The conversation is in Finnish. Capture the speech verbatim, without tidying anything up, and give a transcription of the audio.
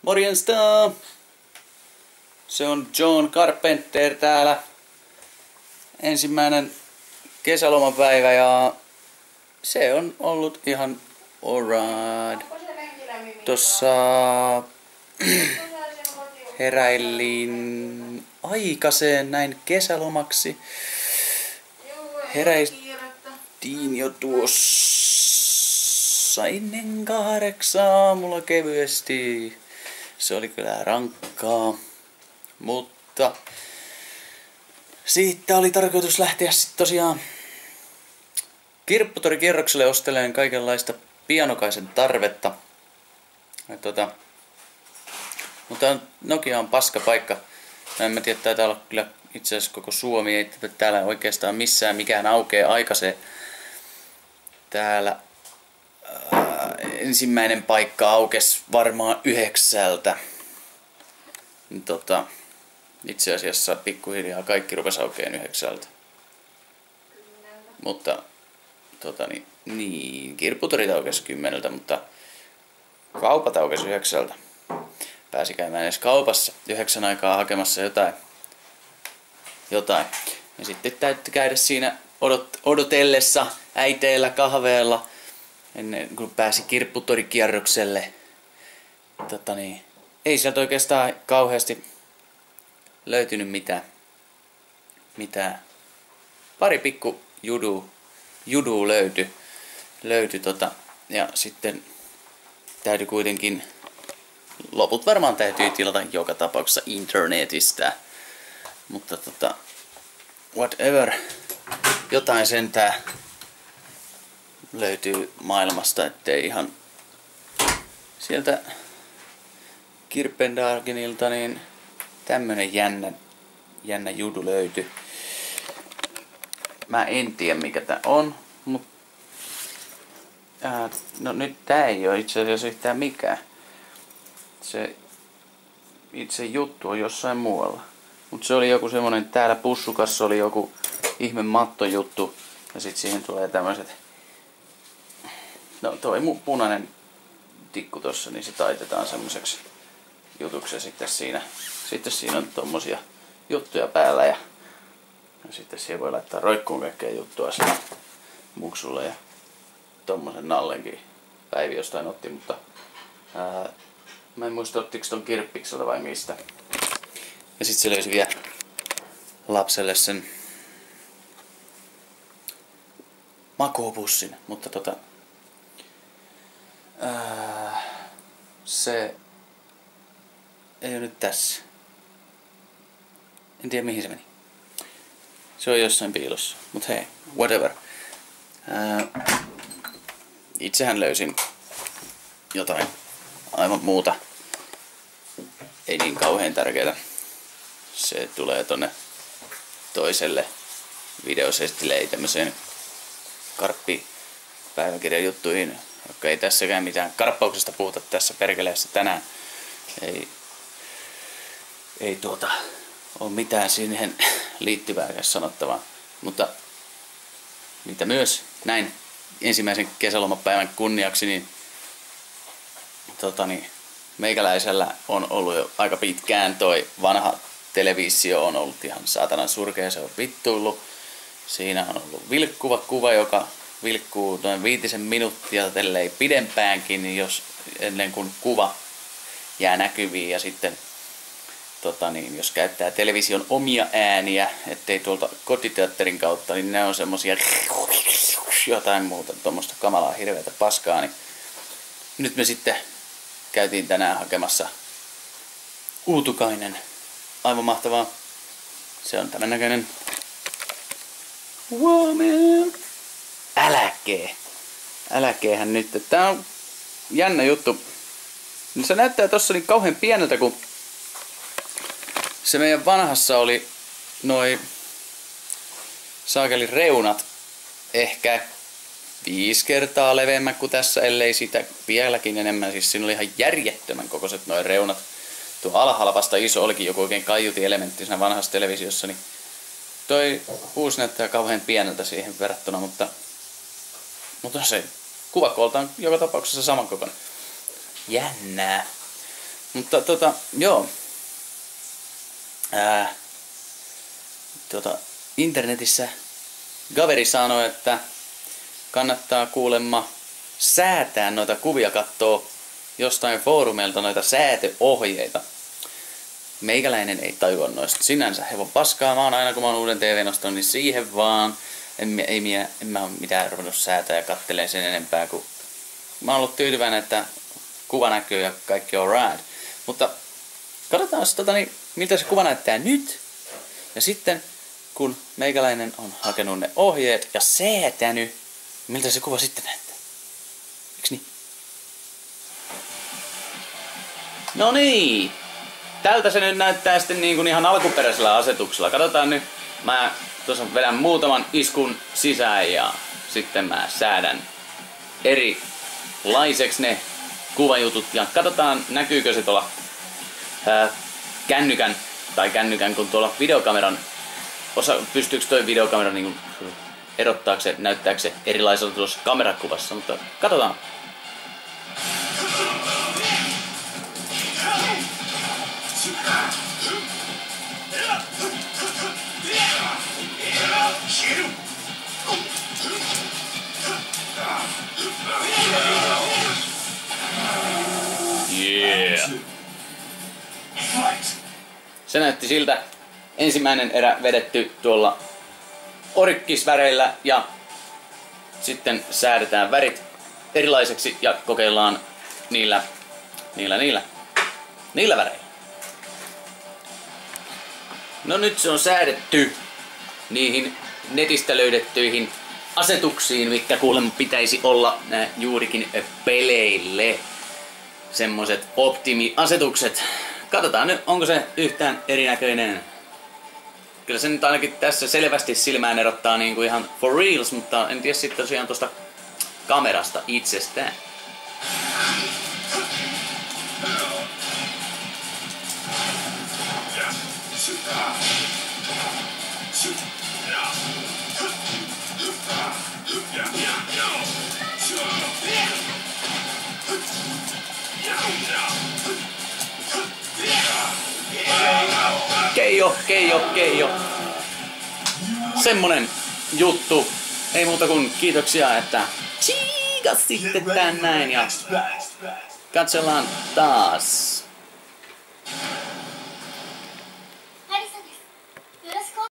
Morjesta! Se on John Carpenter täällä. Ensimmäinen kesälomapäivä ja se on ollut ihan alright. Tossa heräilin aikaiseen näin kesälomaksi. Heräiltiin jo tuossa ennen kahdeksaa aamulla kevyesti. Se oli kyllä rankkaa, mutta siitä oli tarkoitus lähteä sitten tosiaan kirpputorikierrokselle ostelemaan kaikenlaista pianokaisen tarvetta. Ja tota, mutta Nokia on paska paikka. En mä tiedä, taitaa olla kyllä itse asiassa koko Suomi, ei täällä oikeastaan missään mikään aukee aikaiseen. Täällä ää, ensimmäinen paikka aukesi varmaan yhdeksältä. Tota, itse asiassa pikkuhiljaa kaikki rupesi aukeen yhdeksältä. Mutta tota, niin, niin, kirpputorit aukesi kymmeneltä, mutta kaupat aukesi yhdeksältä. Pääsi käymään edes kaupassa yhdeksän aikaa hakemassa jotain. jotain. Ja sitten täytyy käydä siinä odot, odotellessa äiteillä kahveella ennen kuin pääsi kirpputorikierrokselle. Tota niin, ei sieltä oikeastaan kauheasti löytynyt mitään. mitään. Pari pikku judu, judu löytyi. Löytyi tota, ja sitten täytyy kuitenkin, loput varmaan täytyy tilata joka tapauksessa internetistä. Mutta tota, whatever, jotain sentään löytyy maailmasta, ettei ihan sieltä Kirpendagenilta niin tämmönen jännä, jännä judu löytyy. Mä en tiedä mikä tää on, mutta ää, no nyt tää ei oo itse asiassa yhtään mikään. Se itse juttu on jossain muualla. Mut se oli joku semmonen, täällä pussukassa oli joku ihme mattojuttu. Ja sit siihen tulee tämmöset, no toi mun punainen tikku tossa, niin se taitetaan semmoseksi jutuksi. Ja sitten siinä, sitten siinä on tommosia juttuja päällä. Ja, ja sitten siihen voi laittaa roikkuun kaikkea juttua sinne muksulle. Ja tommosen nallenkin Päivi jostain otti, mutta ää, mä en muista ottiks ton kirppikseltä vai mistä. Ja sit se löysi vielä lapselle sen makuupussin, mutta tota ää, se ei ole nyt tässä. En tiedä mihin se meni. Se on jossain piilossa, mut hei, whatever. Ää, itsehän löysin jotain aivan muuta. Ei niin kauhean tärkeää. Se tulee tonne toiselle videosestille, ei tämmöiseen karppipäiväkirjan juttuihin, jotka ei tässäkään mitään karppauksesta puhuta tässä perkeleessä tänään. Ei, ei tuota ole mitään siihen liittyvää sanottavaa, mutta mitä myös näin ensimmäisen kesälomapäivän kunniaksi, niin, tota niin meikäläisellä on ollut jo aika pitkään toi vanha televisio on ollut ihan saatanan surkea, se on vittuillut. Siinä on ollut vilkkuva kuva, joka vilkkuu noin viitisen minuuttia, ellei pidempäänkin, niin jos ennen kuin kuva jää näkyviin. Ja sitten tota niin, jos käyttää television omia ääniä, ettei tuolta kotiteatterin kautta, niin ne on semmosia jotain muuta, tuommoista kamalaa hirveätä paskaa. Niin nyt me sitten käytiin tänään hakemassa Uutukainen. Aivan mahtavaa. Se on tämän näköinen. Wow, man. Äläkee. Äläkeehän nyt. Tää on jännä juttu. Se näyttää tossa niin kauhean pieneltä, kun se meidän vanhassa oli noi saakelin reunat ehkä viisi kertaa leveämmät kuin tässä, ellei sitä vieläkin enemmän. Siis siinä oli ihan järjettömän kokoiset noi reunat. Tuo alhaalla vasta iso olikin joku oikein kaiuti-elementti siinä vanhassa televisiossa, niin toi uusi näyttää kauhean pieneltä siihen verrattuna, mutta, mutta se kuvakoolta on joka tapauksessa samankokoinen. Jännää. Mutta tota, joo. Ää, tota, internetissä Gaveri sanoi, että kannattaa kuulemma säätää noita kuvia, kattoo jostain foorumeilta noita säätöohjeita. Meikäläinen ei tajua noista sinänsä hevon paskaa. Mä oon aina kun mä oon uuden T V nostanut, niin siihen vaan. En, ei, en, en mä oo mitään ruvennut säätää ja kattelee sen enempää, kun mä oon ollut tyytyväinen, että kuva näkyy ja kaikki on rad. Mutta katsotaan tota, niin, miltä se kuva näyttää nyt. Ja sitten kun meikäläinen on hakenut ne ohjeet ja säätänyt, miltä se kuva sitten näyttää. Eiks niin? No niin. Tältä se nyt näyttää sitten niin kuin ihan alkuperäisellä asetuksella. Katsotaan nyt. Mä tuossa vedän muutaman iskun sisään ja sitten mä säädän erilaiseksi ne kuvajutut. Ja katsotaan näkyykö se tuolla ää, kännykän tai kännykän kun tuolla videokameran osa, pystyykö toi videokamera niin kuin erottaako se, näyttääkö se erilaiselta tuossa kamerakuvassa, mutta katsotaan. Yeah. Se näytti siltä. Ensimmäinen erä vedetty tuolla orikkisväreillä ja sitten säädetään värit erilaiseksi ja kokeillaan niillä, niillä, niillä, niillä väreillä. No nyt se on säädetty niihin netistä löydettyihin asetuksiin, mitkä kuulemma pitäisi olla nää juurikin peleille. Semmoset optimiasetukset. Katsotaan nyt, onko se yhtään erinäköinen. Kyllä se nyt ainakin tässä selvästi silmään erottaa niinku ihan for reals, mutta en tiedä sitten tosiaan tosta kamerasta itsestään. Keijo, keijo, keijo. Semmonen juttu. Ei muuta kuin kiitoksia, että tsiikas sitten tän näin ja katsellaan taas.